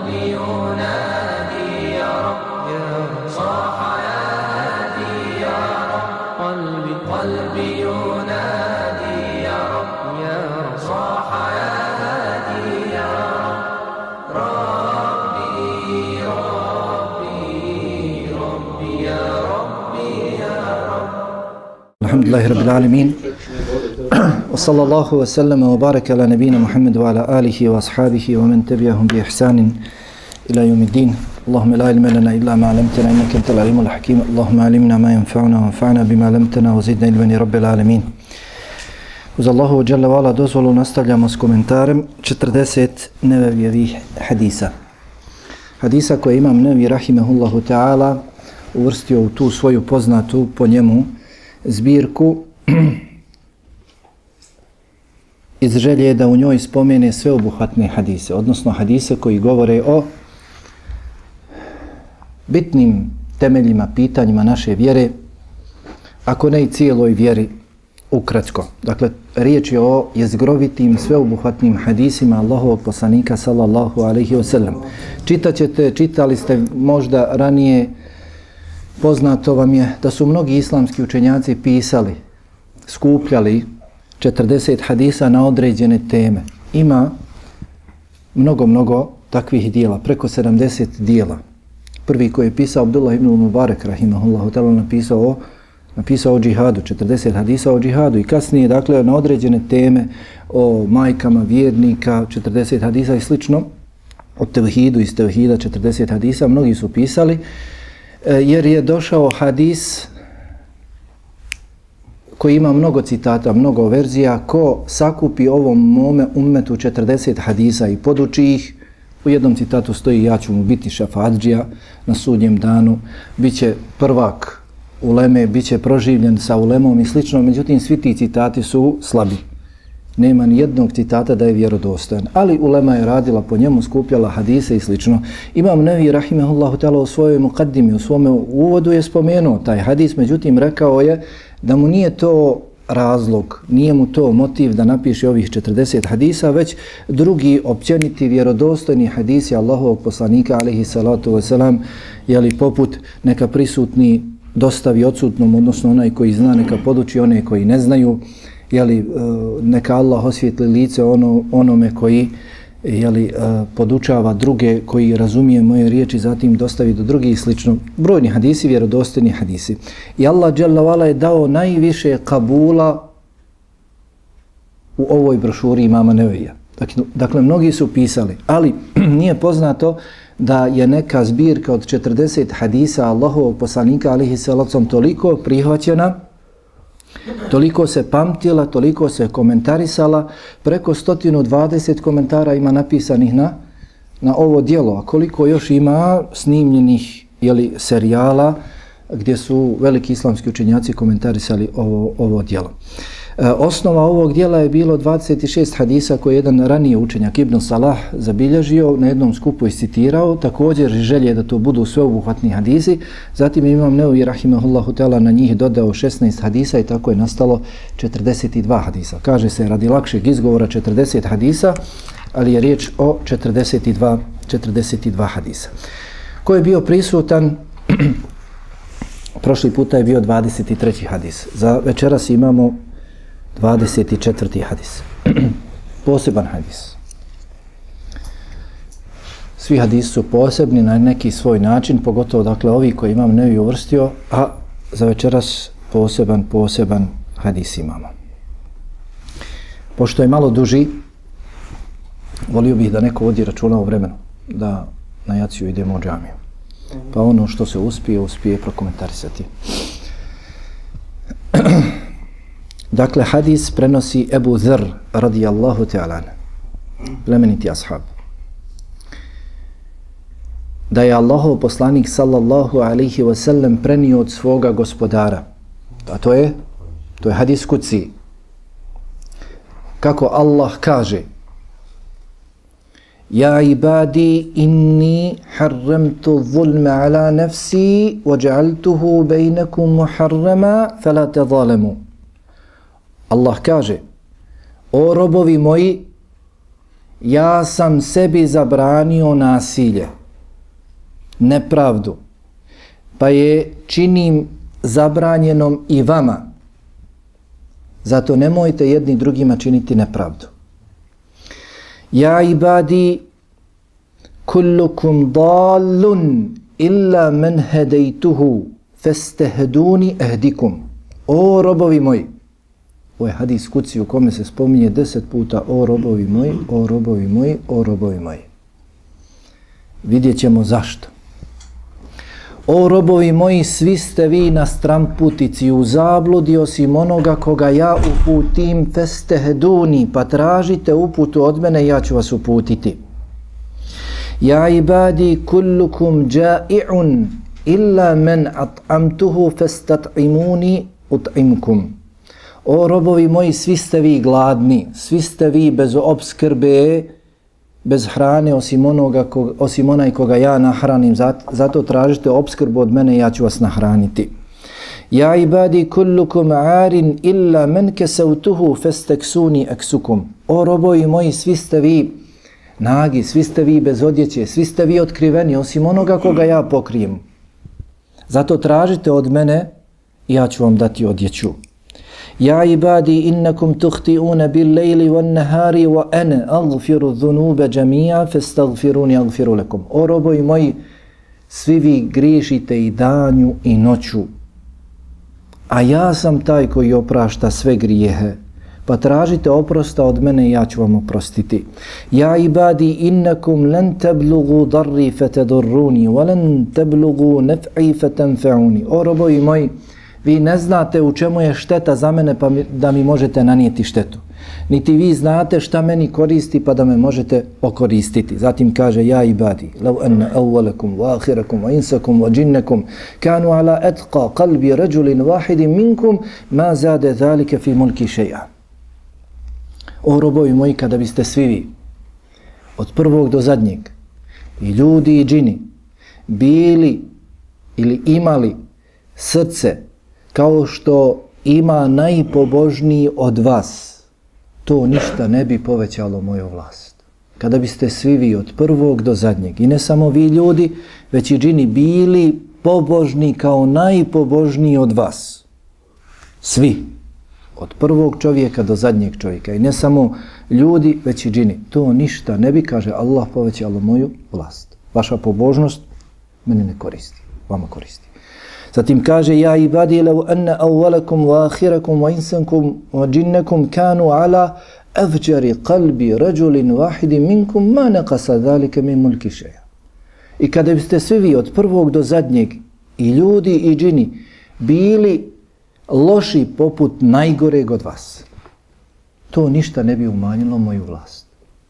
قلبي ينادي يا رب صاح يا هادي يا رب قلبي ينادي يا رب صاح يا هادي يا رب ربي يا ربي يا رب. الحمد لله رب العالمين وصلى الله وسلم وبارك على نبينا محمد وعلى آله وأصحابه ومن تبعهم بإحسان إلى يوم الدين. اللهم لا علم لنا إلا ما علمتنا إنك أنت العليم الحكيم. اللهم علمنا ما ينفعنا وانفعنا بما علمتنا وزدنا علما رب العالمين. Uz Allahu dželle ve ala dozvolu nastavljamo s komentarem 40 Nevevijevih hadisa. Hadisa koje Imam Nevevi rahimehullahu ta'ala uvrstio u tu svoju poznatu po njemu zbirku iz želje da u njoj spomene sveobuhvatne hadise, odnosno hadise koji govore o bitnim temeljima, pitanjima naše vjere, ako ne i cijeloj vjeri ukratko. Dakle, riječ je o jezgrovitim, sveobuhvatnim hadisima Allahovog poslanika sallallahu alaihi wa sallam. Čitali ste možda ranije, poznato vam je da su mnogi islamski učenjaci pisali, skupljali 40 hadisa na određene teme. Ima mnogo takvih dijela, preko 70 dijela. Prvi koji je pisao Abdullah ibn Mubarak rahimahullahu ta'ala napisao o džihadu, 40 hadisa o džihadu i kasnije, dakle, na određene teme o majkama vjernika, 40 hadisa i slično, o tevhidu, iz tevhida 40 hadisa, mnogi su pisali, jer je došao hadis koji ima mnogo citata, mnogo verzija. Ko sakupi ovom mome ummetu 40 hadisa i poduči ih, u jednom citatu stoji: ja ću mu biti šafadžija na sudnjem danu, bit će prvak uleme, bit će proživljen sa ulemom i slično. Međutim, svi ti citati su slabi. Nema ni jednog citata da je vjerodostojan, ali ulema je radila po njemu, skupljala hadise i slično. Imam Nevevi rahimehullahu ta'ala u svojoj mukaddimi, u svome uvodu je spomenuo taj hadis, međutim rekao je da mu nije to razlog, nije mu to motiv da napiše ovih 40 hadisa, već drugi općeniti vjerodostojni hadisi Allahovog poslanika alejhi salatu vesselam, jeli poput neka prisutni dostavi odsutnom, odnosno onaj koji zna neka poduči one koji ne znaju, jeli neka Allah osvijetli lice onome koji podučava druge, koji razumije moje riječi, zatim dostavi do drugih i slično. Brojni hadisi, vjerodostojni hadisi. I Allah dželle vala je dao najviše kabula u ovoj brošuri imama Nevevija. Dakle, mnogi su pisali, ali nije poznato da je neka zbirka od 40 hadisa Allahovog poslanika alejhi salatu toliko prihvaćena, toliko se pamtila, toliko se komentarisala, preko 120 komentara ima napisanih na ovo djelo, a koliko još ima snimljenih serijala gdje su veliki islamski učenjaci komentarisali ovo djelo. Osnova ovog djela je bilo 26 hadisa koje jedan ranije učenjak Ibn Salah zabilježio, na jednom skupu iscitirao, također želje da to budu sveobuhvatni hadisi. Zatim Imam Nevevi rahimahullahu ta'ala na njih dodao 16 hadisa i tako je nastalo 42 hadisa. Kaže se radi lakšeg izgovora 40 hadisa, ali je riječ o 42 hadisa. Ko je bio prisutan? Prošli puta je bio 23. hadis. Za večeras imamo 24. hadis. Poseban hadis. Svi hadisi su posebni na neki svoj način, pogotovo dakle ovi koji Imam Nevevi uvrstio, a za večeras poseban hadis imamo. Pošto je malo duži, volio bih da neko vodi računa o vremenu, da na jaciju idemo u džamiju. Pa ono što se uspije prokomentarisati. Dakle, hadis prenosi Ebu Zer radijallahu ta'ala, plemeniti ashab, da je Allahov poslanik sallallahu alaihi wa sallam prenio od svoga gospodara. A to je hadis kudsi. Kako Allah kaže: Ja ibadi inni harramtu zulme ala nafsi wa ja'altuhu bejnekum muharrama fala tezalemu. Allah kaže: O robovi moji, ja sam sebi zabranio nasilje, nepravdu, pa je činim zabranjenom i vama. Zato nemojte jedni drugima činiti nepravdu. Ja ibadi, kullukum dallun illa men hedejtuhu, festehduni ehdikum. O robovi moji, ovo je hadis kuci u kome se spominje 10 puta o robovi moji, o robovi moji, o robovi moji. Vidjet ćemo zašto. O robovi moji, svi ste vi na stramputici, u zabludi osim onoga koga ja uputim, festehduni, pa tražite uputu od mene, ja ću vas uputiti. Ja ibadi kullukum ja'i'un illa men at'amtuhu festat'imuni ut'imkum. O robovi moji, svi ste vi gladni, svi ste vi bez opskrbe, bez hrane osim onaj koga ja nahranim, zato tražite opskrbu od mene, ja ću vas nahraniti. Ja ibadi kullukum arin illa men kesautuhu festeksuni eksukum. O robovi moji, svi ste vi nagi, svi ste vi bez odjeće, svi ste vi otkriveni osim onoga koga ja pokrijem. Zato tražite od mene i ja ću vam dati odjeću. Ja ibadi innakum tuhti'una bil lejli wan nahari wa ana aghfiru dhunuba jami'a fastaghfiruni aghfiru lakum. O robovi moji, svi vi griješite i danju i noću, a ja sam taj koji oprašta sve grijehe, pa tražite oprosta od mene i ja ću vam oprostiti. Ja ibadi innakum lan tablugu darri fatadurruni wa lan tablugu naf'i fatanfa'uni. O robovi moji, vi ne znate u čemu je šteta za mene pa da mi možete nanijeti štetu. Niti vi znate šta meni koristi pa da me možete okoristiti. Zatim kaže ja ibadi, law anna awwalakum wa akhirakum wa insakum wa jinnakum kanu ala atqa qalbi rajulin wahidin minkum ma zada zalika fi mulki shay'a. O robovi moji, kada biste svi vi, od prvog do zadnjeg, i ljudi i džini, bili ili imali srce kao što ima najpobožniji od vas, to ništa ne bi povećalo moju vlast. Kada biste svi vi od prvog do zadnjeg, i ne samo vi ljudi, već i džini, bili pobožni kao najpobožniji od vas, svi, od prvog čovjeka do zadnjeg čovjeka, i ne samo ljudi, već i džini, to ništa ne bi, kaže Allah, povećalo moju vlast. Vaša pobožnost meni ne koristi, vama koristi. Zatim kaže ja ibadi law anna awwalakum wa akhirakum wa insakum wa jinnakum kanu ala afjari qalbi rajulin wahidin minkum ma naqasa dhalika min mulki shay'a. I kada biste svi vi od prvog do zadnjeg, i ljudi i džini, bili loši poput najgoreg od vas, to ništa ne bi umanjilo moju vlast.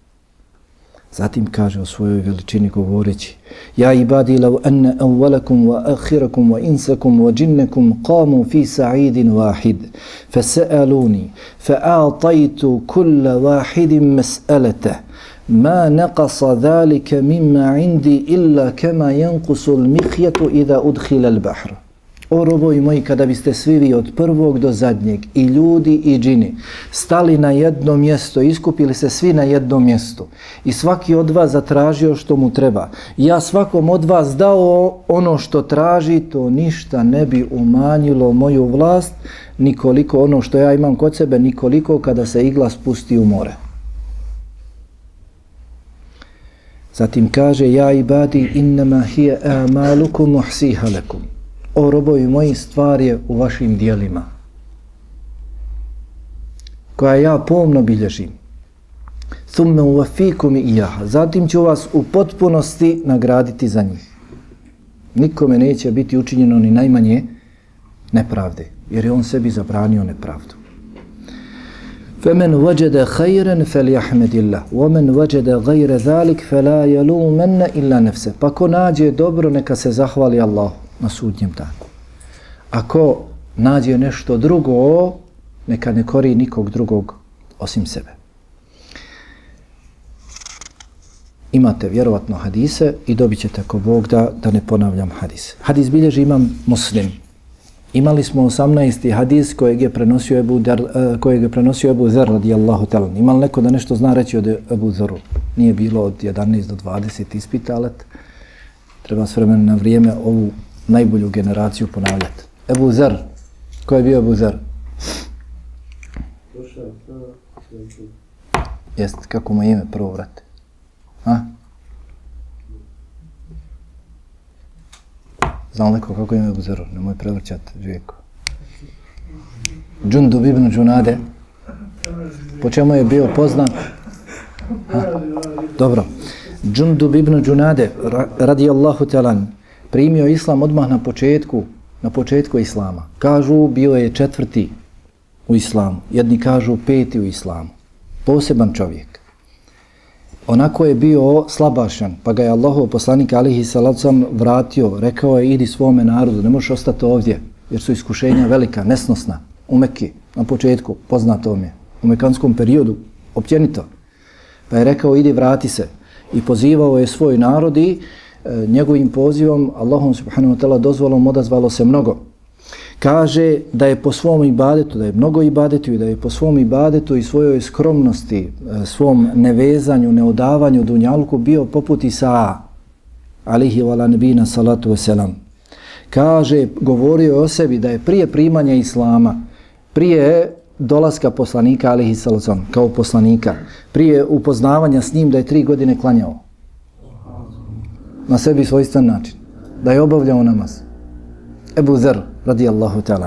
Zatim kaže o svojoj veličini govoreći ja ibadi law anna awwalakum wa akhirakum wa insakum wa jinnakum qamu fi sa'idin wahid fasa'aluni fa'ataytu kulla wahidin mas'alata ma naqasa dhalika mimma indi illa kama yanqusu al-mikhyatu idha udkhila al-bahr. O robovi moji, kada biste svi vi od prvog do zadnjeg, i ljudi i džini, stali na jedno mjesto, iskupili se svi na jedno mjesto i svaki od vas zatražio što mu treba, ja svakom od vas dao ono što traži, to ništa ne bi umanjilo moju vlast, nikoliko ono što ja imam kod sebe, nikoliko kada se igla spusti u more. Zatim kaže ja ibadi innama hiya a'malukum uhsiha lakum. O robovi moji, stvar je u vašim dijelima, koja ja pomno bilježim. Thumme uvafikum iyaha. Zatim ću vas u potpunosti nagraditi za njih. Nikome neće biti učinjeno ni najmanje nepravde, jer je on sebi zabranio nepravdu. فَمَنْ وَجَدَ خَيْرًا فَلْيَحْمَدِ اللَّهِ وَمَنْ وَجَدَ غَيْرَ ذَلِكَ فَلَا يَلُومَنَّ إِلَّا نَفْسَهُ. Pa ko nađe dobro, neka se zahvali Allahu na sudnjem danu. Ako nađe nešto drugo, neka ne kori nikog drugog osim sebe. Imate vjerovatno hadise i dobit ćete ako Bog da ne ponavljam hadise. Hadis bilježi imam Muslim Imali smo 18. hadis kojeg je prenosio Ebu Zer radijallahu ta'ala. Ima li neko da nešto zna reći od Ebu Zeru? Nije bilo od 11 do 20 ispita, ali treba s vremena na vrijeme ovu najbolju generaciju ponavljati. Ebu Zer. Ko je bio Ebu Zer? Jest, kako mu ime prvo vrati? Znam neko kako ime Ebu Zeru? Nemoj prevrćati, Živjeko. Džundub ibn Džunade. Po čemu je bio poznat? Dobro. Džundub ibn Džunade, radijallahu talan, primio islam odmah na početku islama. Kažu, bio je 4. u islamu. Jedni kažu 5. u islamu. Poseban čovjek. Onako je bio slabašan, pa ga je Allahov poslanik alihi salacom vratio, rekao je idi svome narodu, ne možeš ostati ovdje, jer su iskušenja velika, nesnosna, u Mekki, na početku, poznato mi je, u mekanskom periodu, općenito. Pa je rekao idi vrati se i pozivao je svoj narod i njegovim pozivom, Allahom subhanahu wa ta'ala dozvolom odazvalo se mnogo. Kaže da je po svom ibadetu, da je mnogo ibadetu i da je po svom ibadetu i svojoj skromnosti, svom nevezanju, neodavanju dunjalku bio poput Isaa, alihi wa ala nebina salatu wasalam. Kaže, govorio je o sebi da je prije primanja islama, prije dolaska poslanika, alihi salatu wasalam, kao poslanika, prije upoznavanja s njim da je 3 godine klanjao. Na sebi svojstven način. Da je obavljao namaz. Ebu Zer, radijallahu ta'ala.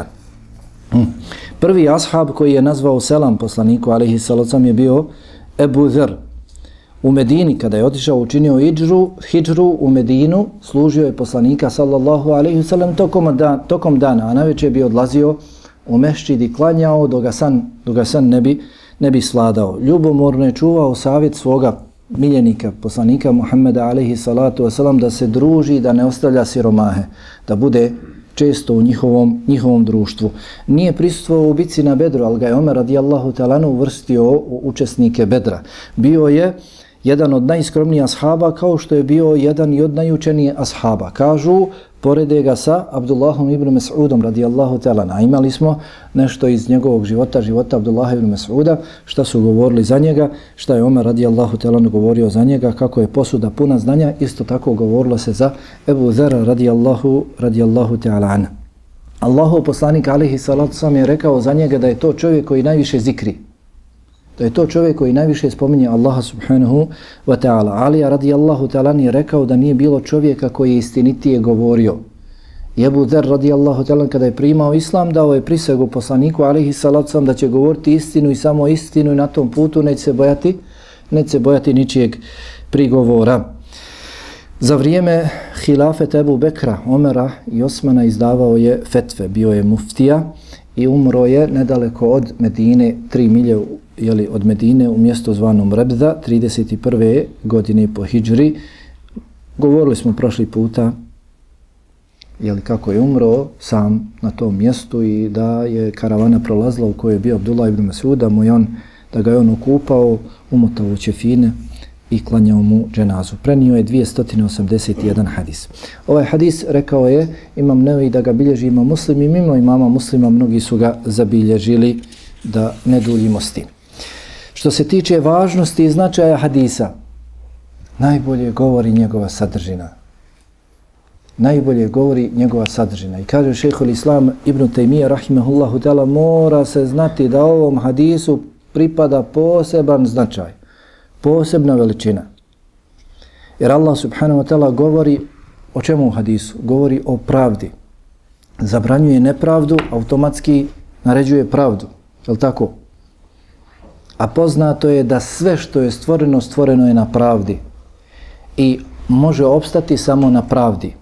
Prvi ashab koji je nazvao selam poslaniku, alaihi salacom, je bio Ebu Zer. U Medini, kada je otišao, učinio hidžru u Medinu, služio je poslanika, sallallahu alaihi sallam, tokom dana, a najveće bi odlazio u mešćid i klanjao, dok ga san ne bi sladao. Ljubomorno je čuvao savjet svoga miljenika, poslanika Muhammeda, alaihi salatu wasalam, da se druži, da ne ostavlja siromahe, da bude često u njihovom društvu. Nije prisustvovao u bici na Bedru, ali ga je Omer radijallahu ta'ala uvrstio u učesnike Bedra. Bio je jedan od najskromnijih ashaba, kao što je bio jedan i od najučenijih ashaba. Kažu, porede ga sa Abdullahom ibn Mas'udom radijallahu ta'ala. A imali smo nešto iz njegovog života Abdullaha ibn Mas'uda, šta su govorili za njega, šta je Omer radijallahu ta'ala govorio za njega, kako je posuda puna znanja, isto tako govorilo se za Ebu Zera radijallahu ta'ala. Allahov poslanik alihi salatu sam je rekao za njega da je to čovjek koji najviše zikri. Da je to čovjek koji najviše spominje Allaha subhanahu wa ta'ala. Alija radijallahu ta'ala je rekao da nije bilo čovjeka koji je istinitije govorio. Ebu Zer radijallahu ta'ala kada je primao islam, dao je prisegu poslaniku alihi salatu da će govoriti istinu i samo istinu i na tom putu neće se bojati ničijeg prigovora. Za vrijeme hilafeta Ebu Bekra, Omera i Osmana izdavao je fetve, bio je muftija i umro je nedaleko od Medine, 3 milje od Medine u mjestu zvanom Rebza, 31. godine po hidžri. Govorili smo prošli puta kako je umro sam na tom mjestu i da je karavana prolazila u kojoj je bio Abdullah ibn Mas'ud, da ga je on okupao, umotao u ćefine i klanjao mu dženazu. Prenio je 281 hadis. Ovaj hadis, rekao je Imam Nevevi da ga bilježi Imam Muslim i mimo imama Muslima mnogi su ga zabilježili, da ne duljimo s tim. Što se tiče važnosti i značaja hadisa, najbolje govori njegova sadržina. Najbolje govori njegova sadržina. I kaže šejhul Islam Ibn Taymije rahimehullahu ta'ala, mora se znati da ovom hadisu pripada poseban značaj, posebna veličina. Jer Allah subhanahu wa ta'ala govori o čemu u hadisu? Govori o pravdi. Zabranjuje nepravdu, automatski naređuje pravdu. Je li tako? A poznato je da sve što je stvoreno, stvoreno je na pravdi. I može opstati samo na pravdi.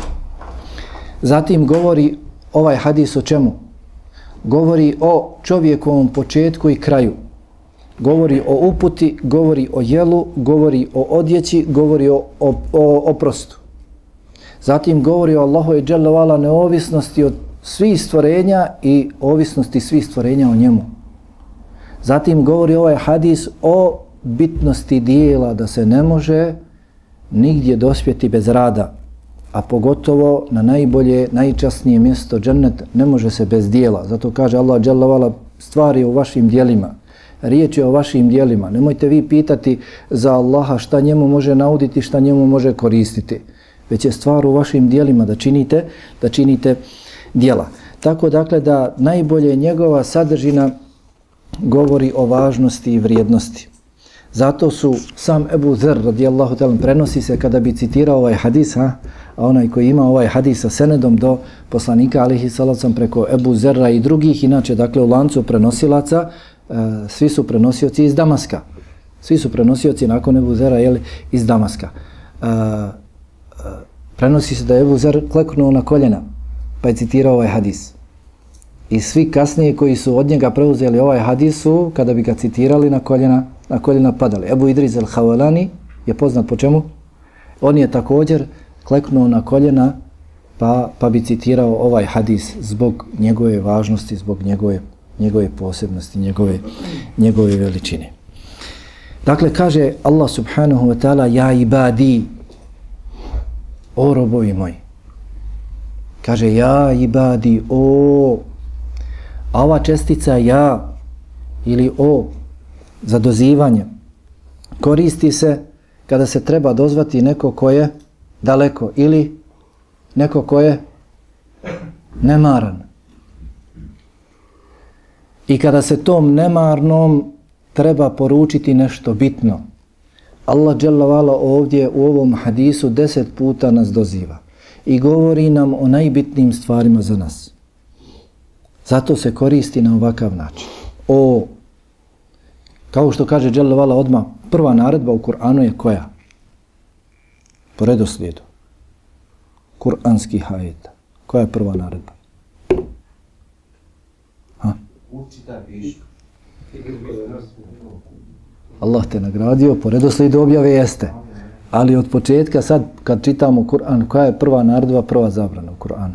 Zatim govori ovaj hadis o čemu? Govori o čovjekovom početku i kraju. Govori o uputi, govori o jelu, govori o odjeći, govori o oprostu. Zatim govori o Allahove dželle vala neovisnosti od svih stvorenja i ovisnosti svih stvorenja o njemu. Zatim govori ovaj hadis o bitnosti dijela, da se ne može nigdje dospjeti bez rada. a pogotovo na najbolje, najčasnije mjesto džennet ne može se bez dijela. Zato kaže Allah dželle ve ala, stvar je u vašim dijelima. Riječ je o vašim dijelima. Nemojte vi pitati za Allaha šta njemu može nauditi, šta njemu može koristiti. Već je stvar u vašim dijelima da činite dijela. Tako dakle da najbolje njegova sadržina govori o važnosti i vrijednosti. Zato su sam Ebu Zer radijallahu ta'ala prenosi se kada bi citirao ovaj hadis, a onaj koji ima ovaj hadis sa senedom do poslanika alihi salacom preko Ebu Zerra i drugih, inače dakle u lancu prenosilaca, svi su prenosioci iz Damaska. Svi su prenosioci nakon Ebu Zera iz Damaska. Prenosi se da je Ebu Zer kleknuo na koljena pa je citirao ovaj hadis. I svi kasnije koji su od njega preuzeli ovaj hadis su, kada bi ga citirali, na koljena padali. Ebu Idris al-Hawalani je poznat po čemu? On je također kleknuo na koljena pa bi citirao ovaj hadis zbog njegove važnosti, zbog njegove posebnosti, njegove veličine. Dakle, kaže Allah subhanahu wa ta'ala, ja ibadi, o robovi moji. Kaže, ja ibadi, o. A ova čestica ja ili o za dozivanje koristi se kada se treba dozvati neko ko je daleko ili neko ko je nemaran. I kada se tom nemarnom treba poručiti nešto bitno. Allah dželle ve ala ovdje u ovom hadisu 10 puta nas doziva i govori nam o najbitnijim stvarima za nas. Zato se koristi na ovakav način. O, kao što kaže dželle ve ala odmah, prva naredba u Kur'anu je koja? Po redoslijedu kur'anskih ajeta. Koja je prva naredba? Učita piši. Allah te nagradio, po redoslijedu objave jeste. Ali od početka sad kad čitamo Kur'an, koja je prva naredba, prva zabrana u Kur'anu?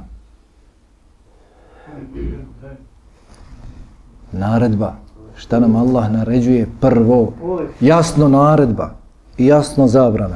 Naredba. Šta nam Allah naređuje prvo? Jasno naredba i jasno zabrana.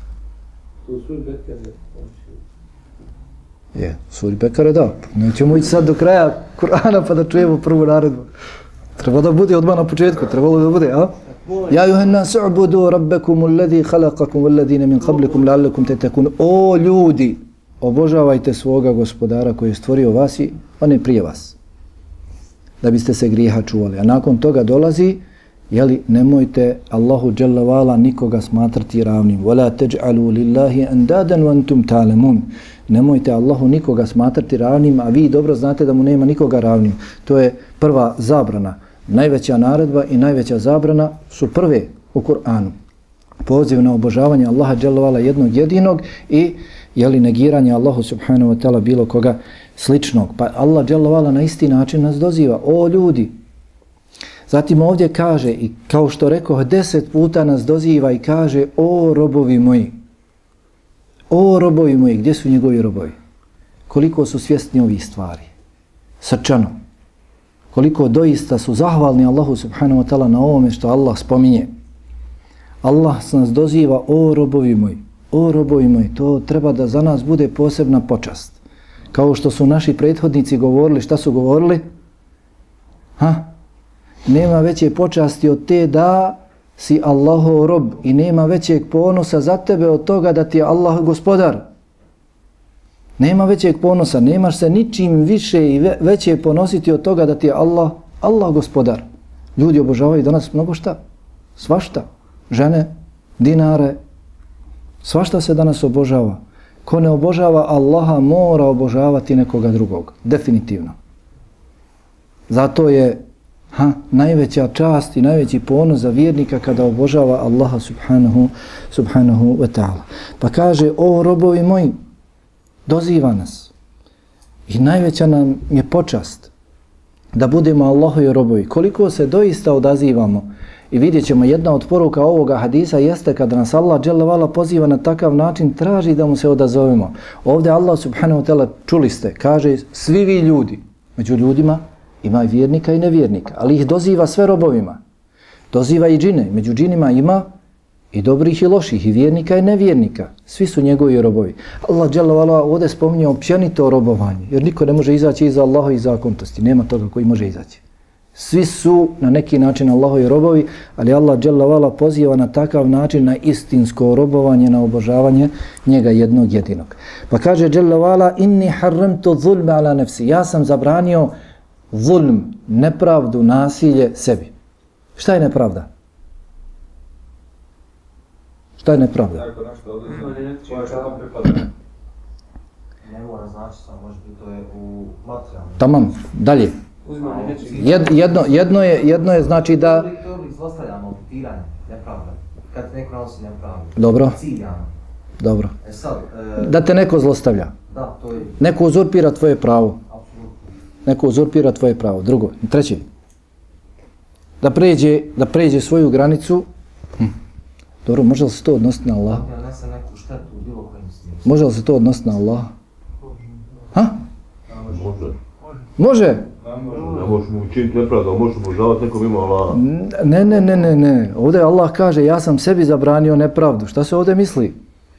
Je, suri Bekare da. Nećemo ići sad do kraja Kur'ana pa da čujemo prvu naredbu. Treba da bude odmah na početku, trebalo da bude, a? Ja juhan nas u'budu rabbakum alladhi khalaqakum walladhina min qablikum la'allakum tattaqun. O ljudi, obožavajte svoga gospodara koji je stvorio vas i one prije vas, da biste se grijeha čuvali. A nakon toga dolazi, jeli, nemojte Allahu dželle ve ala nikoga smatrati ravnim. Wala taj'alu lillahi andadan wa antum ta'lamun. Nemojte Allahu nikoga smatrati ravnim, a vi dobro znate da mu nema nikoga ravnim. To je prva zabrana. Najveća naredba i najveća zabrana su prve u Kur'anu. Poziv na obožavanje Allaha dželle ve ala jednog jedinog i jeli, negiranje Allahu subhanahu wa ta'ala bilo koga sličnog. Pa Allah dželle ve ala na isti način nas doziva. O ljudi! Zatim ovdje kaže, i kao što rekao, 10 puta nas doziva i kaže, o robovi moji. O robovi moji, gdje su njegovi robovi? Koliko su svjesni ovih stvari? Srčano. Koliko doista su zahvalni Allahu subhanahu wa ta'ala na ovome što Allah spominje. Allah nas doziva, o robovi moji. O robovi moji, to treba da za nas bude posebna počast. Kao što su naši prethodnici govorili, šta su govorili? Nema veće počasti od te da si Allahov rob i nema većeg ponosa za tebe od toga da ti je Allah gospodar. Nema većeg ponosa, nemaš se ničim više i veće ponositi od toga da ti je Allah gospodar. Ljudi obožavaju danas mnogo šta? Svašta. Žene, dinare, svašta se danas obožava. Ko ne obožava Allaha mora obožavati nekoga drugog. Definitivno. Zato je najveća čast i najveći ponos za vjernika kada obožava Allaha subhanahu wa ta'ala. Pa kaže, o robovi moji, doziva nas. I najveća nam je počast da budemo Allahovi robovi. Koliko se doista odazivamo. I vidjet ćemo, jedna od poruka ovoga hadisa jeste kada nas Allah dželle ve ala poziva na takav način, traži da mu se odazovemo. Ovdje Allah subhanahu wa ta'ala, čuli ste, kaže, svi vi ljudi, među ljudima ima i vjernika i nevjernika, ali ih doziva sve robovima. Doziva i džine, među džinima ima I dobrih i loših, i vjernika i nevjernika. Svi su njegovi robovi. Allah dželle ve ala ovdje spominje općenito robovanje, jer niko ne može izaći iza Allaha i zakonitosti. Nema toga koji može izaći. Svi su na neki način Allahovi robovi, ali Allah dželle ve ala poziva na takav način na istinsko robovanje, na obožavanje njega jednog jedinog. Pa kaže dželle ve ala: inni harramtu zulma ala nafsi. Ja sam zabranio zulm, nepravdu, nasilje sebi. Šta je nepravda? Šta je nepravda? Ne mora znači samo, može biti to je u materijalnom. Tamam, dalje. Jedno je znači da... To je zlostavljamo, okupiranje, nepravda. Kad neko nanosi nepravdu. Dobro. Ciljano. Dobro. Sad... Da te neko zlostavlja. Da, to je... Neko uzurpira tvoje pravo. Apsolutno. Neko uzurpira tvoje pravo. Drugo. Treći. Da pređe svoju granicu. Dobro, može li se to odnositi na Allah? Da nese neku štetu u bilo kojim smislu. Može li se to odnositi na Allah? Ha? Može. Može? Ne možemo učiniti nepravda, možemo obožavati nekom ima Allaha. Ne. Ovdje Allah kaže ja sam sebi zabranio nepravdu. Šta se ovdje misli?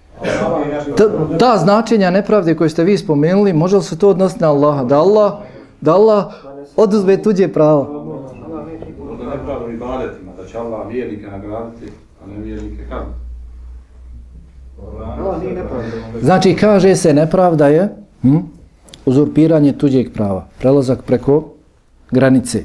Ta značenja nepravde koje ste vi spomenuli, može li se to odnositi na Allaha? Da Allah oduzme tuđe pravo. Možda nepravda ibadetima, da će Allah vjernike nagraditi, a ne vjernike kazniti. Znači kaže se nepravda je uzurpiranje tuđeg prava, prelazak preko granice,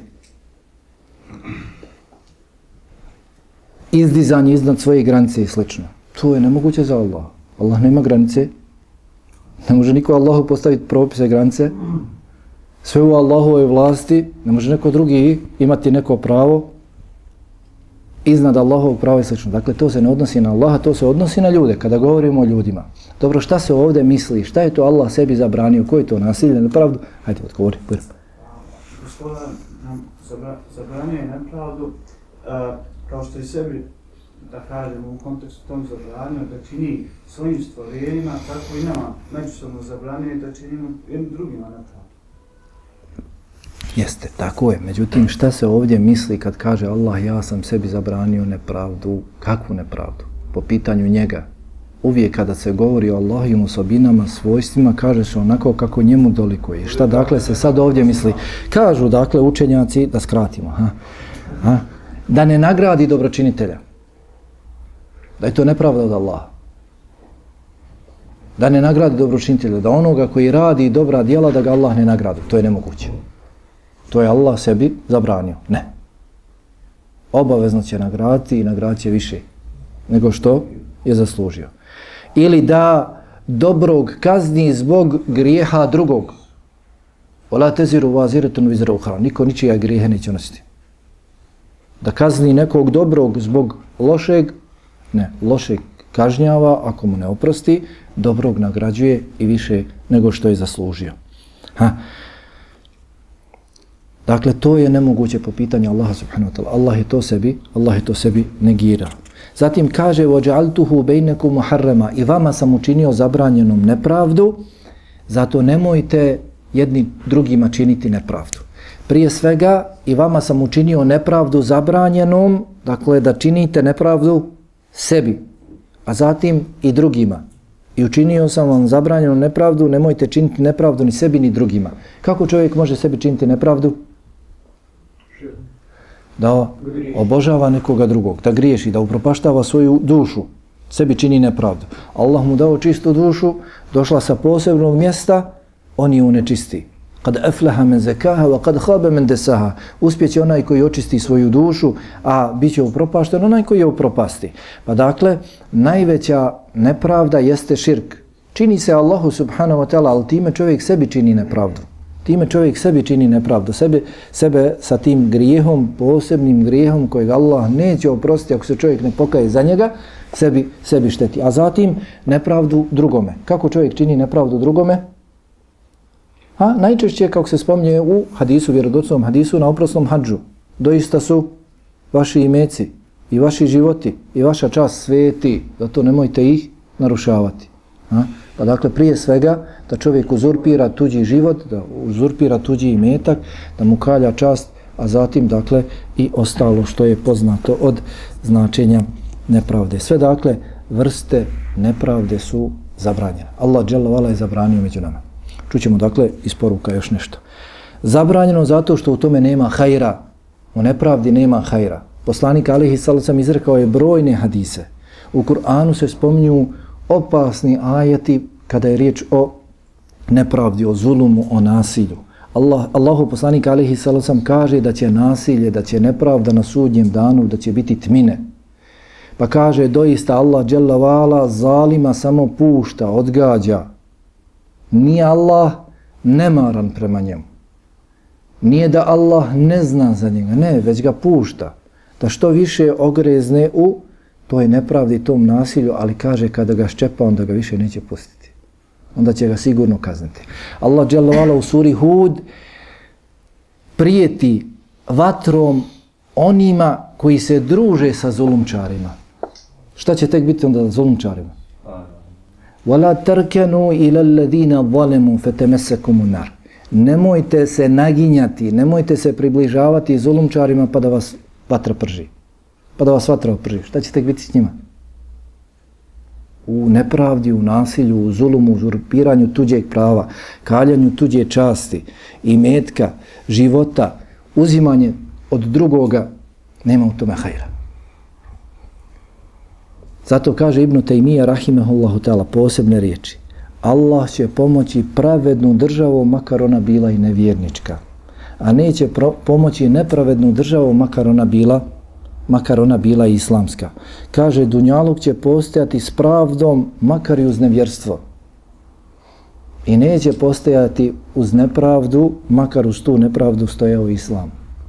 izdizanje iznad svoje granice i slično. To je nemoguće za Allah. Allah nema granice, ne može niko Allahu postaviti propise granice, sve u Allahovoj vlasti, ne može neko drugi imati neko pravo iznad Allahovog prava i slično. Dakle, to se ne odnosi na Allaha, to se odnosi na ljude, kada govorimo o ljudima. Dobro, šta se ovdje misli? Šta je to Allah sebi zabranio? Koji je to nasilje, nepravdu? Hajde, odgovori. Gospodar nam zabranio je nepravdu, kao što i sebi, da kažemo, u kontekstu tom zabranio, da čini svojim stvorenjima, tako i nama međusobno zabranio da činimo jednim drugima nepravdu. Jeste, tako je. Međutim, šta se ovdje misli kad kaže Allah, ja sam sebi zabranio nepravdu? Kakvu nepravdu? Po pitanju njega. Uvijek kada se govori o Allahovim osobinama, svojstvima, kaže se onako kako njemu dolikuje. Šta dakle se sad ovdje misli? Kažu dakle učenjaci, da skratimo, da ne nagradi dobročinitelja. Da je to nepravda od Allaha. Da ne nagradi dobročinitelja, da onoga koji radi dobra djela, da ga Allah ne nagradi. To je nemoguće. To je Allah sebi zabranio. Ne. Obavezno će nagraditi i nagradit će više nego što je zaslužio. Ili da dobrog kazni zbog grijeha drugog. Ola teziru vaziretun vizra uhra. Niko ničija grijehe neće nositi. Da kazni nekog dobrog zbog lošeg, ne, lošeg kažnjava, ako mu ne oprosti, dobrog nagrađuje i više nego što je zaslužio. Dakle, to je nemoguće po pitanju Allaha subhanahu wa ta'ala. Allah je to sebi negirao. Zatim kaže وَجَعَلْتُهُ بَيْنَكُمْ مُحَرَّمًا i vama sam učinio zabranjenom nepravdu, zato nemojte jedni drugima činiti nepravdu. Prije svega i vama sam učinio nepravdu zabranjenom, dakle da činite nepravdu sebi, a zatim i drugima. I učinio sam vam zabranjenom nepravdu, nemojte činiti nepravdu ni sebi ni drugima. Kako čovjek može sebi činiti nepravdu? Da obožava nekoga drugog, da griješi, da upropaštava svoju dušu, sebi čini nepravdu. Allah mu dao čistu dušu, došla sa posebnog mjesta, on je unečisti. Kad aflaha men zakaha wa kad khaba men dasaha. Uspjeće onaj koji očisti svoju dušu, a bit će upropašten onaj koji je upropasti. Pa dakle, najveća nepravda jeste širk. Čini se Allahu subhanahu wa ta'ala, ali time čovjek sebi čini nepravdu. Time čovjek sebi čini nepravdu, sebe sa tim grijehom, posebnim grijehom kojeg Allah neće oprostiti ako se čovjek ne pokaje za njega, sebi šteti. A zatim nepravdu drugome. Kako čovjek čini nepravdu drugome? Najčešće, kako se spominje u hadisu, vjerodostojnom hadisu na oprosnom hadžu, doista su vaši imeci i vaši životi i vaša čast sveti, zato nemojte ih narušavati. Pa dakle, prije svega, da čovjek uzurpira tuđi život, da uzurpira tuđi imetak, da mu kalja čast, a zatim, dakle, i ostalo što je poznato od značenja nepravde. Sve dakle vrste nepravde su zabranjene. Allah dželle ve ala je zabranio među nama. Čućemo dakle iz poruka još nešto. Zabranjeno zato što u tome nema hajra. U nepravdi nema hajra. Poslanik alejhi salatu vesselam izrekao je brojne hadise. U Kur'anu se spominju opasni ajeti kada je riječ o nepravdi, o zulumu, o nasilju. Allahu poslanik alejhi salatu vesselam kaže da će nasilje, da će nepravda na sudnjem danu, da će biti tmine. Pa kaže doista Allah dželle ve ala zalima samo pušta, odgađa. Nije Allah nemaran prema njemu. Nije da Allah ne zna za njega, ne, već ga pušta. Da što više ogrezne u toj nepravdi, tom nasilju, ali kaže kada ga ščepa, onda ga više neće pustiti. Onda će ga sigurno kazniti. Allah dželle ve ala u suri Hud prijeti vatrom onima koji se druže sa zulumčarima. Šta će tek biti onda zulumčarima? وَلَا تَرْكَنُوا إِلَى الَّذِينَ ظَلَمُوا فَتَمَسَّكُمُ النَّارِ. Nemojte se naginjati, nemojte se približavati zulumčarima pa da vas vatra prži. Pa da vas vatra prži. Šta će tek biti s njima? U nepravdi, u nasilju, u zulumu, u uzurpiranju tuđeg prava, kaljanju tuđe časti, imetka, života, uzimanje od drugoga, nema u tome hajra. Zato kaže Ibn Taymija rahimehullahu ta'ala posebne riječi. Allah će pomoći pravednu državu makar ona bila i nevjernička. A neće pomoći nepravednu državu makar ona bila i islamska. Kaže dunjaluk će postojati s pravdom makar i uz nevjerstvo. I neće postojati uz nepravdu makar uz tu nepravdu stojao islam.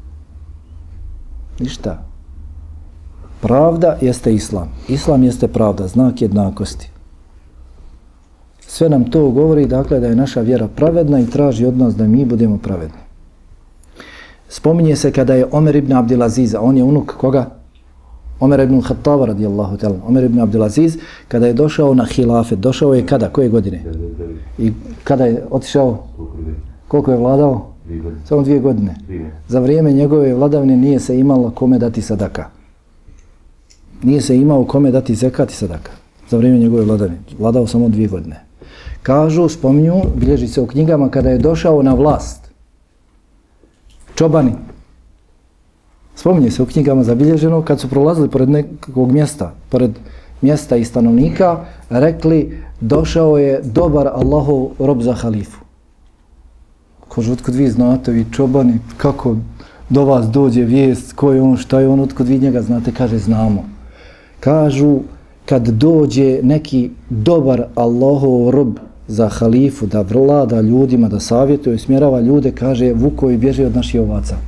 Ništa. Pravda jeste islam. Islam jeste pravda, znak jednakosti. Sve nam to govori, dakle, da je naša vjera pravedna i traži od nas da mi budemo pravedni. Spominje se kada je Omer ibn Abdulaziz, a on je unuk koga? Omer ibn Khattaba radijallahu ta'ala. Omer ibn Abdulaziz, kada je došao na hilafet, došao je kada? Koje godine? I kada je otišao? Koliko je vladao? Samo 2 godine. Za vrijeme njegove vladavine nije se imalo kome dati sadaka. Nije se imao kome dati zekat i sadaka. Za vrijeme njegove vladavine. Vladao samo 2 godine. Kažu, spominju, bilježi se u knjigama, kada je došao na vlast. Čobani. Spominje se u knjigama zabilježeno, kad su prolazili pored nekog mjesta, pored mjesta i stanovnika, rekli, došao je dobar Allahov rob za halifu. Kažu, otkud vi znate, vi čobani, kako do vas dođe vijest, ko je on, šta je on, otkud vi njega znate, kaže, znamo. Kažu, kad dođe neki dobar Allahov rob za halifu, da vlada ljudima, da savjetuje, smjerava ljude, kaže, vukovi bježe od naših ovaca.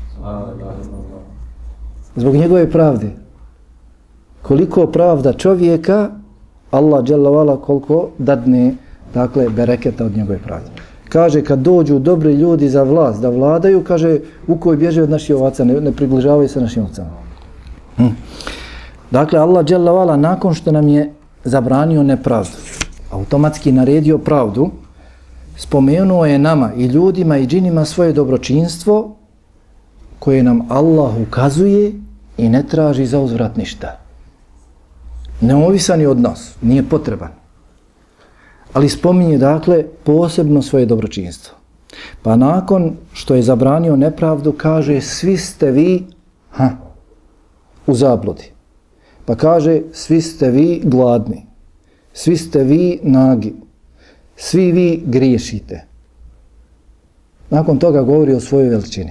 Zbog njegove pravde. Koliko pravda čovjeka, Allah dželle ve ala koliko dadne, dakle, bereketa od njegove pravde. Kaže, kad dođu dobri ljudi za vlast, da vladaju, kaže, vukovi bježe od naših ovaca, ne približavaju se našim ovcama. Dakle, Allah dželle ve ala nakon što nam je zabranio nepravdu, automatski naredio pravdu, spomenuo je nama i ljudima i džinima svoje dobročinstvo koje nam Allah ukazuje i ne traži za uzvrat ništa. Neovisan je od nas, nije potreban. Ali spominje, dakle, posebno svoje dobročinstvo. Pa nakon što je zabranio nepravdu, kaže, svi ste vi u zabludi. Pa kaže, svi ste vi gladni, svi ste vi nagi, svi vi griješite. Nakon toga govori o svojoj veličini.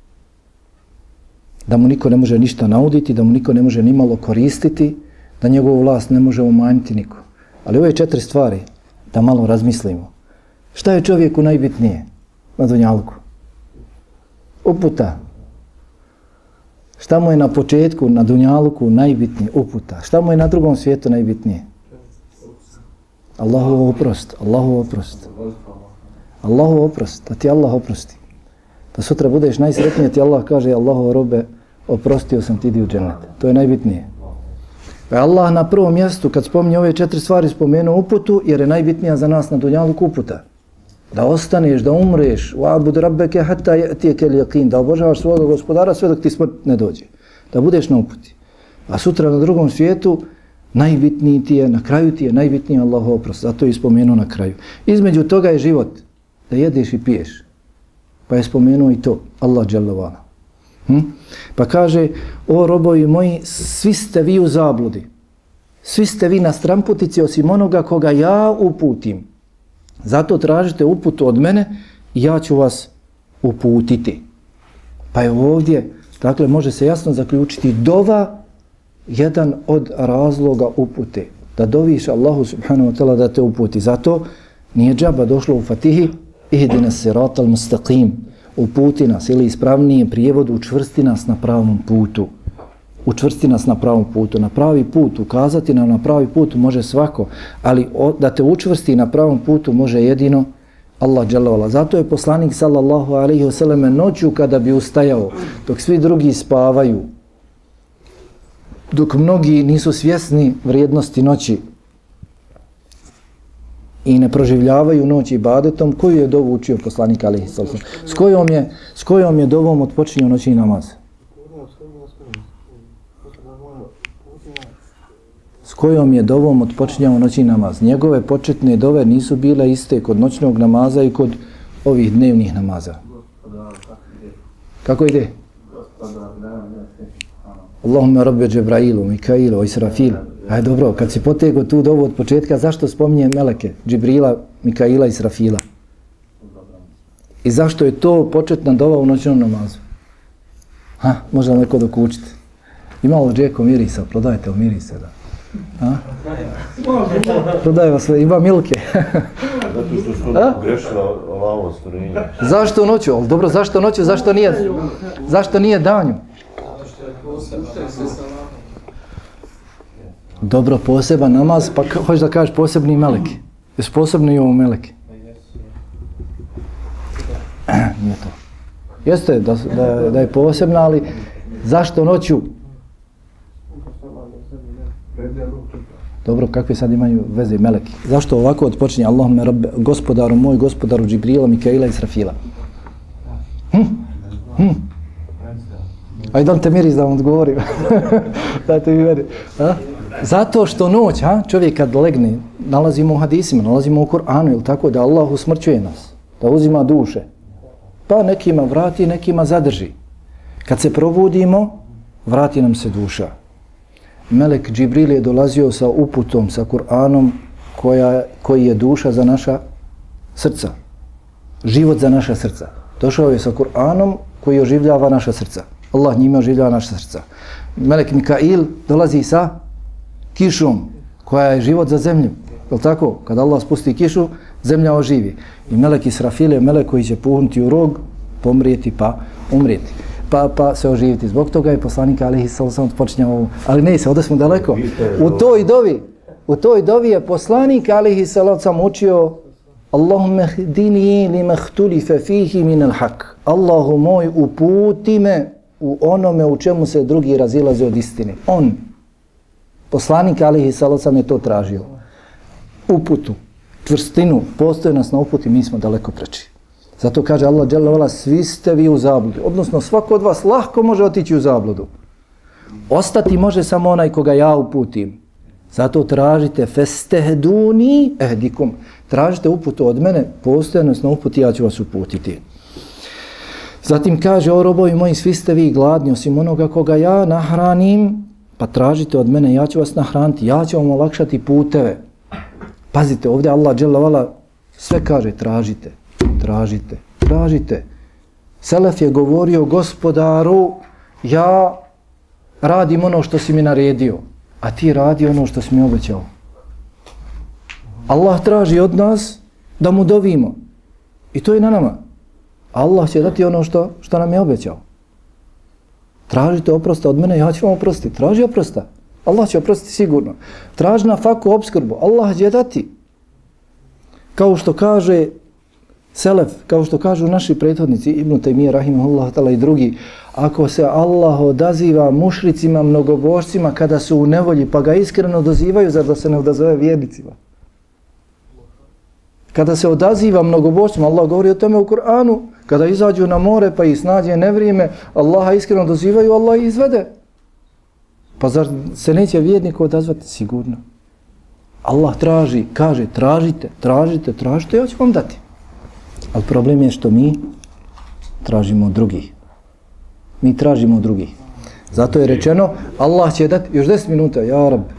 Da mu niko ne može ništa nauditi, da mu niko ne može nimalo koristiti, da njegovu vlast ne može umanjiti niko. Ali ove 4 stvari, da malo razmislimo. Šta je čovjeku najbitnije na dunjalku? Uputa. Šta mu je na početku, na dunjaluku najbitnije? Uputa. Šta mu je na drugom svijetu najbitnije? Allahov oprost. Allahov oprost. Allahov oprost. Da ti Allah oprosti. Da sutra budeš najsretniji, ti Allah kaže, Allahov robe, oprostio sam ti, idi u džennet. To je najbitnije. Pa Allah na prvom mjestu, kad spominje ove 4 stvari, spomenuo uputu, jer je najbitnija za nas na dunjaluku uputa. Da ostaneš, da umreš, wa'bud rabbeke hatta ya'tiyakel yaqin, da obožavaš svog gospodara sve dok ti smrt ne dođe. Da budeš na uputi. A sutra na drugom svijetu Najbitniji ti je, na kraju ti je najbitniji Allahov oprost. Zato je spomenuo na kraju. Između toga je život, da jedeš i piješ. Pa je spomenuo i to, Allah dželle vala. Pa kaže, o robovi moji, svi ste vi u zabludi. Svi ste vi na stramputici osim onoga koga ja uputim. Zato tražite uputu od mene i ja ću vas uputiti. Pa je ovdje, dakle, može se jasno zaključiti dova jedan od razloga upute. Da doviš Allahu subhanahu wa ta'ala da te uputi. Zato nije džaba došlo u Fatihi ihdina siratal mustaqim. Uputi nas, ili ispravnije prijevod, učvrsti nas na pravom putu. Učvrsti nas na pravom putu. Na pravi put, ukazati nam na pravi put može svako, ali da te učvrsti na pravom putu može jedino Allah dželle vala. Zato je poslanik sallallahu alejhi ve selleme noću kada bi ustajao, dok svi drugi spavaju, dok mnogi nisu svjesni vrijednosti noći i ne proživljavaju noć ibadetom, koju je dovu učio poslanik alejhi salatu vesselam? S kojom je dovom otpočinio noćni namaz? S kojom je dovom otpočinjao noćni namaz? Njegove početne dove nisu bile iste kod noćnog namaza i kod ovih dnevnih namaza. Kako ide? Allahumma rabbi Džibrailu, Mikailu, Israfilu. Aj dobro, kad si potegao tu dovu od početka, zašto spominje meleke? Džibrila, Mikaila i Israfila. I zašto je to početna dova u noćnom namazu? Može li neko dokučiti? Ima li džeko mirisa? Prodajte u mirise, da. Prodaje vas sve, ima milke. Zato što su grešila Allahovo stvorenje. Zašto noću? Dobro, zašto noću? Zašto nije danju? Dobro, poseban namaz, pa hoćeš da kažeš posebni meleki. Jesu posebni i ovo meleki? Nije to. Jeste da je posebna, ali zašto noću? Dobro, kakve sad imaju veze meleki? Zašto ovako odpočinje Allahumme rabbe, gospodaru moj, gospodaru Džibrila, Mikaila i Israfila? Ajde, dam te miris da vam odgovorim. Dajte mi meni. Zato što noć, čovjek kad legne, nalazimo u hadisima, nalazimo u Kur'anu, ili tako, da Allah usmrćuje nas, da uzima duše. Pa nekima vrati, nekima zadrži. Kad se probudimo, vrati nam se duša. Melek Džibril je dolazio sa uputom, sa Kur'anom, koji je duša za naša srca. Život za naša srca. Došao je sa Kur'anom koji oživljava naša srca. Allah njime oživljava naša srca. Melek Mikail dolazi sa kišom koja je život za zemlju. Je li tako? Kad Allah spusti kišu, zemlja oživi. I melek Israfil je melek koji će puhnuti u rog, pomrijeti pa umrijeti. Pa se oživiti. Zbog toga je poslanik alejhi salatu počinjao ovo. Ali ne se, ovdje smo daleko. U toj dovi je poslanik alejhi salatu učio Allahumma hdini lima khtulifa fihi min al-haq. Allahu moj, uputi me u onome u čemu se drugi razilaze od istine. On, poslanik alejhi salatu je to tražio. Uputu, čvrstinu, postojnost na uputi, mi smo daleko preči. Zato kaže Allah dželle vala, svi ste vi u zabludi. Odnosno, svako od vas lahko može otići u zabludu. Ostati može samo onaj koga ja uputim. Zato tražite festehduni ehdikum. Tražite uputu od mene, postojnost na uputi, ja ću vas uputiti. Zatim kaže, o robovi moji, svi ste vi gladni, osim onoga koga ja nahranim, pa tražite od mene, ja ću vas nahraniti, ja ću vam olakšati puteve. Pazite, ovdje Allah dželle vala sve kaže, tražite. Tražite, tražite. Selef je govorio, gospodaru, ja radim ono što si mi naredio, a ti radi ono što si mi obećao. Allah traži od nas da mu dovimo. I to je na nama. Allah će dati ono što nam je obećao. Tražite oprosta od mene, ja ću vam oprostiti. Traži oprosta. Allah će oprostiti sigurno. Traži na faku opskrbu. Allah će dati. Kao što kaže Selef, kao što kažu naši prethodnici, Ibn Taymije, rahimahullah ta'ala i drugi, ako se Allah odaziva mušricima, mnogobožcima kada su u nevolji, pa ga iskreno dozivaju, zar da se ne odazove vjernicima? Kada se odaziva mnogobožcima, Allah govori o tome u Kur'anu, kada izađu na more pa ih snađe nevrijeme, Allaha iskreno dozivaju, Allah ih izvede. Pa zar se neće vjernik odazvati? Sigurno. Allah traži, kaže tražite, ja ću vam dati. Ali problem je što mi tražimo od drugih. Mi tražimo od drugih. Zato je rečeno, Allah će dati, još 10 minuta, ja Rab.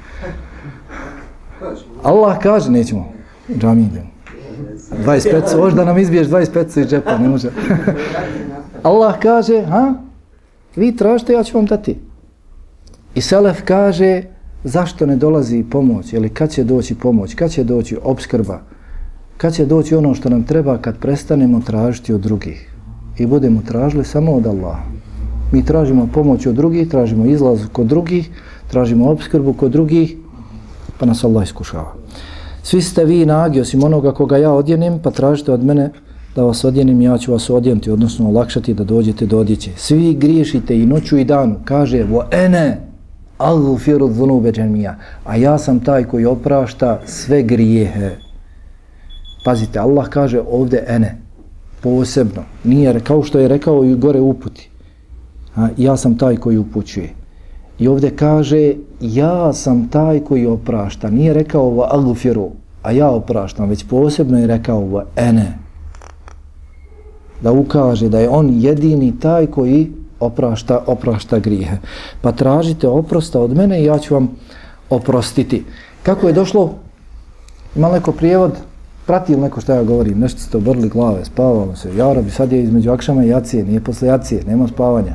Allah kaže, nećemo, džami idemo. 25, hoš da nam izbiješ 25 iz džepa, ne može. Allah kaže, vi tražite, ja ću vam dati. I Selef kaže, zašto ne dolazi pomoć, ili kad će doći pomoć, kad će doći opskrba, kad će doći ono što nam treba kad prestanemo tražiti od drugih i budemo tražili samo od Allaha. Mi tražimo pomoć od drugih, tražimo izlaz kod drugih, tražimo opskrbu kod drugih, pa nas Allah iskušava. Svi ste vi nagi, osim onoga koga ja odjenim, pa tražite od mene da vas odjenim, ja ću vas odjeniti, odnosno olakšati da dođete do odjeće. Svi griješite i noću i danu, kaže vo ene aghfiru dhunube džemija, a ja sam taj koji oprašta sve grijehe. Pazite, Allah kaže ovdje ene, posebno, nije kao što je rekao i gore uputi. Ja sam taj koji upućuje. I ovdje kaže, ja sam taj koji oprašta. Nije rekao va aghfiru, a ja opraštam, već posebno je rekao va ene. Da ukaže da je on jedini taj koji oprašta grijehe. Pa tražite oprosta od mene i ja ću vam oprostiti. Kako je došlo? Ima neko prijevod? Prati li neko što ja govorim? Nešto ste obrli glave, spavamo se. Ja Rabi, sad je između akšama i jacije, nije posle jacije, nema spavanja.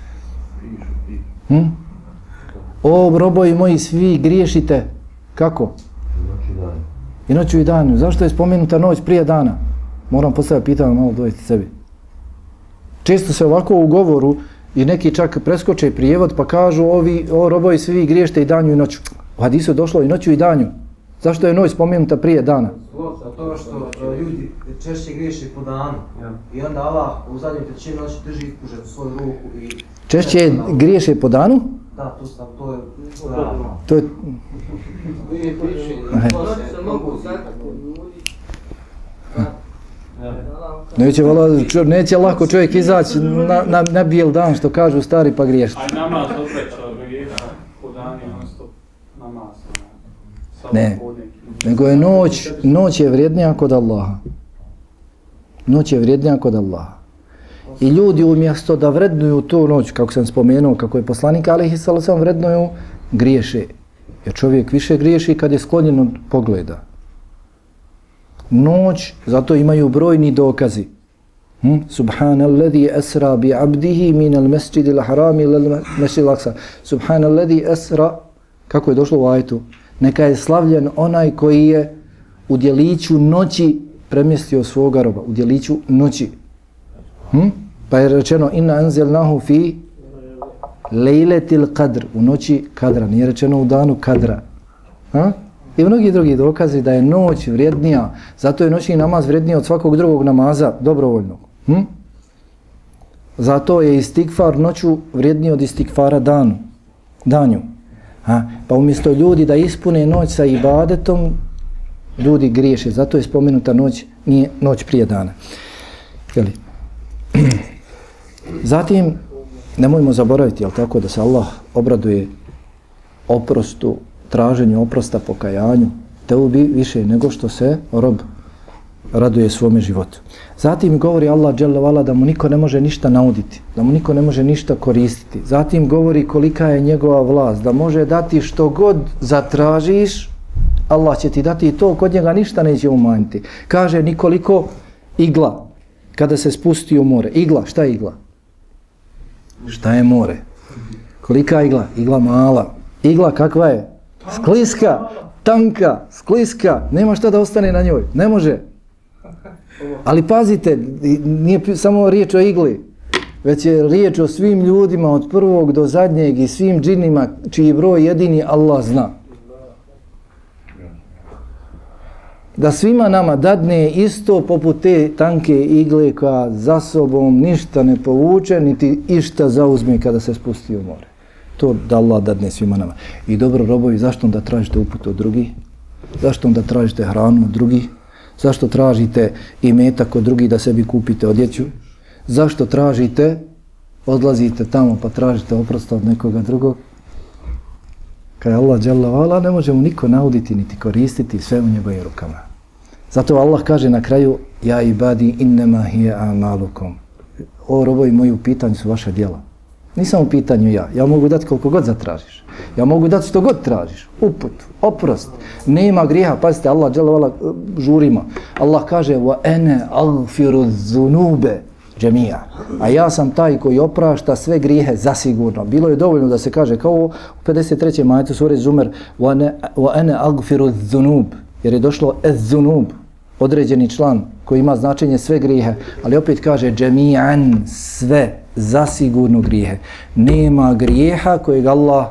O, robovi moji, svi griješite. Kako? I noću i danju. Zašto je spomenuta noć prije dana? Moram postaviti pitanje, malo dojesti sebi. Često se ovako u govoru i neki čak preskoče prijevod pa kažu o robovi svi griješite i danju i noću. U hadisu je došlo i noću i danju. Zašto je noć spomenuta prije dana? Zato što ljudi češće griješe po danu. I onda Allah u zadnjoj trećini noći drži ispruženu svoju ruku i... Češće griješe po danu? Da, to je... To je... Neće lako čovjek izaći na bijel dan, što kažu stari, pa griješiti. Aj namaz opet grijeha po dani, on stop namaz. Ne, nego je noć je vrijednija kod Allaha. Noć je vrijednija kod Allaha. I ljudi umjesto da vrednuju tu noć, kako sam spomenuo, kako je poslanik alejhi salatu vesselam vrednuju, griješe. Jer čovjek više griješi kad je sklonjen od pogleda. Noć, zato imaju brojni dokazi. Subhanalladhi esra bi abdihi min al mesjidil harami lil mesjidil aqsa. Subhanalladhi esra, kako je došlo u ajetu, neka je slavljen onaj koji je u djeliću noći premjestio svoga roba, u djeliću noći. Pa je rečeno inna anzelnahu fi lejletil qadr, u noći kadra, nije rečeno u danu kadra. I mnogi drugi dokazi da je noć vrijednija, zato je noćni namaz vrijedniji od svakog drugog namaza dobrovoljnog. Zato je istikfar noću vrijedniji od istikfara danju. Pa umjesto ljudi da ispune noć sa ibadetom, ljudi griješe, zato je spomenuta noć, nije noć prije dana. Jeli? Zatim, nemojmo zaboraviti, jel tako, da se Allah obraduje oprostu, traženju oprosta, pokajanju, teubi više nego što se rob raduje svome životu. Zatim govori Allah dželle vala da mu niko ne može ništa nauditi, da mu niko ne može ništa koristiti. Zatim govori kolika je njegova vlast, da može dati što god zatražiš, Allah će ti dati i to, kod njega ništa neće umanjiti. Kaže nikoliko igla, kada se spusti u more. Igla, šta je igla? Šta je more? Kolika igla? Igla mala. Igla kakva je? Skliska, tanka, skliska, nema šta da ostane na njoj, ne može. Ali pazite, nije samo riječ o igli, već je riječ o svim ljudima od prvog do zadnjeg i svim džinima čiji broj jedini Allah zna. Da svima nama dadne isto poput te tanke igle koja za sobom ništa ne povuče, niti išta zauzme kada se spusti u more. To da Allah dadne svima nama. I dobro robovi, zašto onda tražite uput od drugih? Zašto onda tražite hranu od drugih? Zašto tražite imetak od drugih da sebi kupite odjeću? Zašto tražite, odlazite tamo pa tražite oprosta od nekoga drugog? Kada je Allah dželle vala, ne može mu niko nauditi niti koristiti, sve u njegovim rukama. Zato Allah kaže na kraju: Ja ibadi innema hiya amalukum. O robovi moji, u pitanju su vaša djela. Nisam u pitanju ja. Ja mogu dati koliko god zatražiš. Ja mogu dati što god tražiš. Uput, oprost. Nema grijeha. Pazite, Allah dželle vala žurima. Allah kaže: Wa ana aghfiru dhunube džemija. A ja sam taj koji oprašta sve grijehe zasigurno. Bilo je dovoljno da se kaže kao u 53. ajetu sure Zumer: Wa ana aghfiru dhunub. Jer je došlo ez-zunub, određeni član koji ima značenje sve grijehe, ali opet kaže džemijan, sve, zasigurno grijehe. Nema grijeha kojeg Allah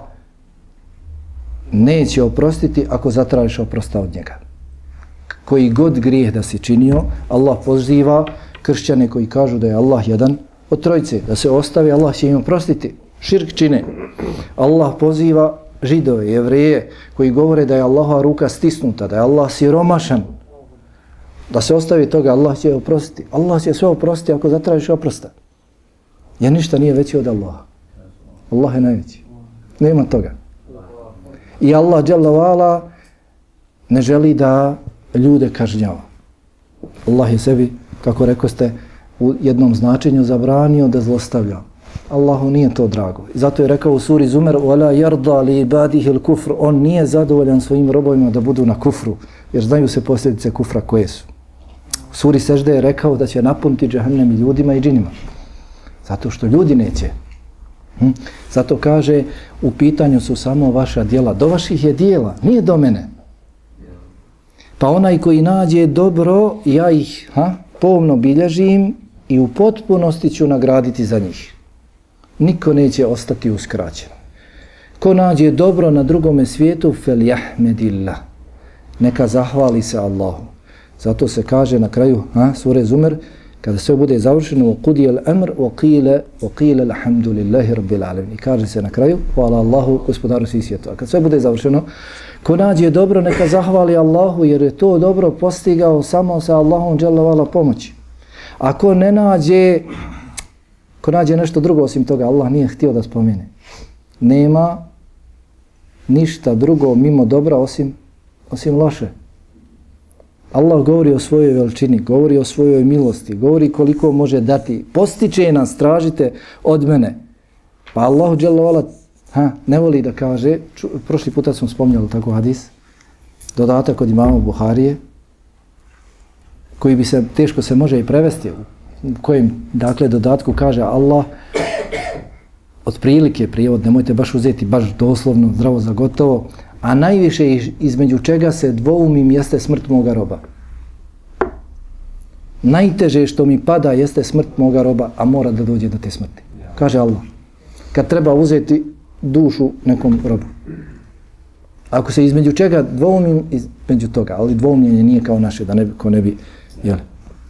neće oprostiti ako zatražiš oprosta od njega. Koji god grijeh da si činio, Allah poziva kršćane koji kažu da je Allah jedan od trojice, da se ostavi, Allah će im oprostiti. Širk čine. Allah poziva Židove, Jevreje, koji govore da je Allahova ruka stisnuta, da je Allah siromašan, da se ostavi toga, Allah će oprostiti. Allah će sve oprostiti ako zatražiš oprosta. Jer ništa nije veći od Allaha. Allah je najveći. Nema toga. I Allah dželle vala ne želi da ljude kažnjava. Allah je sebi, kako rekoste, u jednom značenju zabranio da zlostavlja. Allahu nije to drago. Zato je rekao u suri Zumer: "Wala yarda li ibadihi al-kufr." On nije zadovoljan svojim robovima da budu na kufru, jer znaju se posljedice kufra koje su. U suri Sežde je rekao da će napuniti džehennem ljudima i džinima. Zato što ljudi neće. Zato kaže: u pitanju su samo vaša djela. Do vaših je djela, nije do mene. Pa onaj koji nađe dobro, ja ih pomno bilježim i u potpunosti ću nagraditi za njih. Niko neće ostati uskraćen. Ko nađe dobro na drugome svijetu, fel jahmedillah, neka zahvali se Allahu. Zato se kaže na kraju sure Zumer, kada sve bude završeno: وَقُدِيَ الْأَمْرُ وَقِيلَ الْحَمْدُ لِلَّهِ رَبِّ الْعَالَمِينَ. I kaže se na kraju: hvala Allahu, gospodaru svih svjetova. Kad sve bude završeno, ko nađe dobro, neka zahvali Allahu, jer je to dobro postigao samo sa Allahom dželle vala pomoći. Ako ne nađe, ko nađe nešto drugo osim toga, Allah nije htio da spomene. Nema ništa drugo mimo dobra osim loše. Allah govori o svojoj veličini, govori o svojoj milosti, govori koliko može dati. Postiče nas, tražite od mene. Pa Allahu dželle vala ne voli da kaže, prošli puta smo spominjali tako hadis, dodatak od imama Buharije, koji bi se, teško se može i prevesti, u kojem, dakle, dodatku kaže Allah, otprilike prijevod, nemojte baš uzeti baš doslovno, zdravo za gotovo, a najviše između čega se dvoumim jeste smrt moga roba. Najteže što mi pada jeste smrt moga roba, a mora da dođe do te smrti. Kaže Allah. Kad treba uzeti dušu nekom robu. Ako se između čega dvoumim, između toga, ali dvoumljenje nije kao naše, da ko ne bi, jel?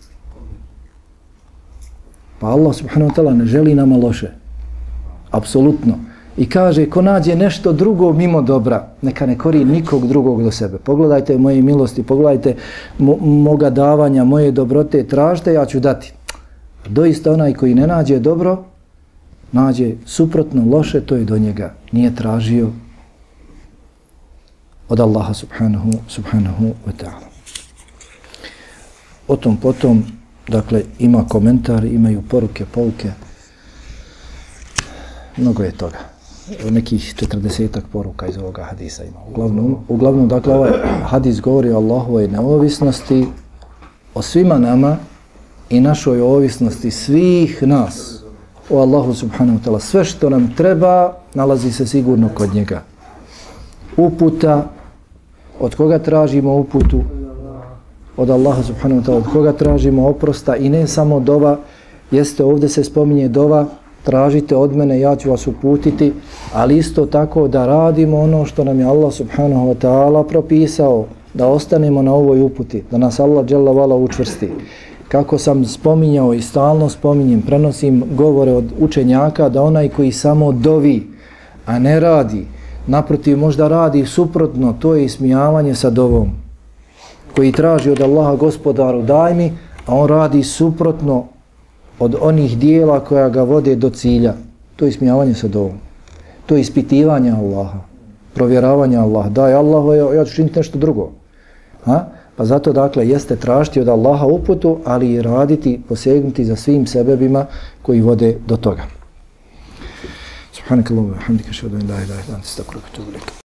Pa Allah subhanahu wa ta'ala ne želi nama loše. Apsolutno. I kaže, ko nađe nešto drugo mimo dobra, neka ne kori nikog drugog do sebe. Pogledajte moje milosti, pogledajte moga davanja, moje dobrote, tražite, ja ću dati. Doista onaj koji ne nađe dobro, nađe suprotno loše, to je do njega. Nije tražio od Allaha subhanahu wa ta'ala. O tom potom, dakle, ima komentar, imaju poruke, pouke. Mnogo je toga. Nekih 40-ak poruka iz ovoga hadisa ima. Uglavnom, dakle, ovaj hadis govori o Allahovoj neovisnosti, o svima nama i našoj ovisnosti svih nas o Allahu subhanahu wa ta'ala. Sve što nam treba nalazi se sigurno kod njega. Uputa, od koga tražimo uputu? Od Allaha subhanahu wa ta'ala. Od koga tražimo oprosta? I ne samo dova, jeste ovdje se spominje dova, tražite od mene, ja ću vas uputiti, ali isto tako da radimo ono što nam je Allah subhanahu wa ta'ala propisao, da ostanemo na ovoj uputi, da nas Allah dželle vala učvrsti. Kako sam spominjao i stalno spominjem, prenosim govore od učenjaka da onaj koji samo dovi, a ne radi, naprotiv možda radi suprotno, to je ismijavanje sa dovom. Koji traži od Allaha gospodaru daj mi, a on radi suprotno od onih dijela koja ga vode do cilja. To je ismijavanje sa dovom. To je ispitivanje Allaha. provjeravanja Allaha. Daj Allahu, ja ću činiti nešto drugo. Ha? Pa zato dakle jeste tražiti od Allaha uputu, ali i raditi, posegnuti za svim sebebima koji vode do toga. Subhanakallahumma wa bihamdika, ashhadu an la ilaha illa anta, astaghfiruka wa atubu ilaik.